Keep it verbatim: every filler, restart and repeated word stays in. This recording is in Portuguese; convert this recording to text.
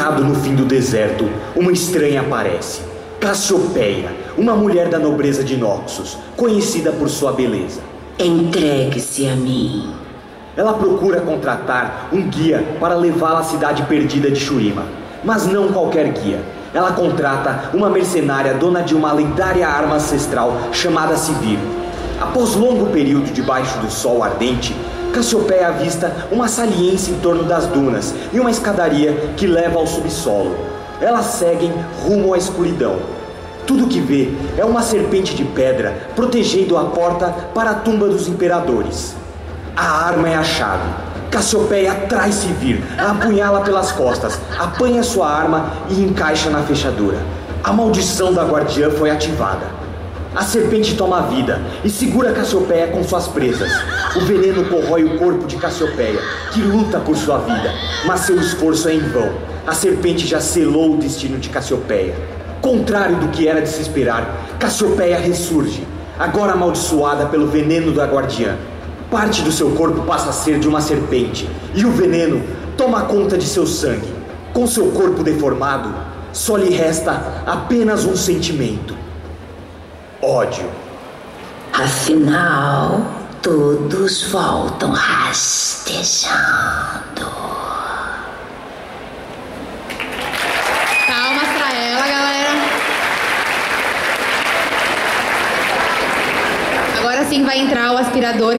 Sentado no fim do deserto, uma estranha aparece. Cassiopeia, uma mulher da nobreza de Noxus, conhecida por sua beleza. Entregue-se a mim. Ela procura contratar um guia para levá-la à cidade perdida de Shurima. Mas não qualquer guia. Ela contrata uma mercenária dona de uma lendária arma ancestral chamada Sivir. Após longo período debaixo do sol ardente, Cassiopeia avista uma saliência em torno das dunas e uma escadaria que leva ao subsolo. Elas seguem rumo à escuridão. Tudo que vê é uma serpente de pedra protegendo a porta para a tumba dos imperadores. A arma é a chave. Cassiopeia trai Sivir, a apunhala pelas costas, apanha sua arma e encaixa na fechadura. A maldição da guardiã foi ativada. A serpente toma vida e segura Cassiopeia com suas presas. O veneno corrói o corpo de Cassiopeia, que luta por sua vida, mas seu esforço é em vão. A serpente já selou o destino de Cassiopeia. Contrário do que era de se esperar, Cassiopeia ressurge, agora amaldiçoada pelo veneno da guardiã. Parte do seu corpo passa a ser de uma serpente, e o veneno toma conta de seu sangue. Com seu corpo deformado, só lhe resta apenas um sentimento: ódio. Afinal, todos voltam rastejando. Palmas pra ela, galera. Agora sim vai entrar o aspirador.